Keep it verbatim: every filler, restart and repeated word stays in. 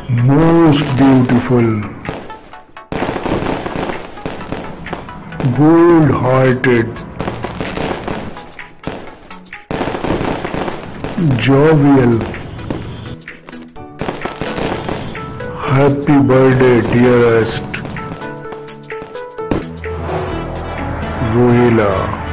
most beautiful, gold-hearted, jovial. Happy birthday, dearest Ruhila.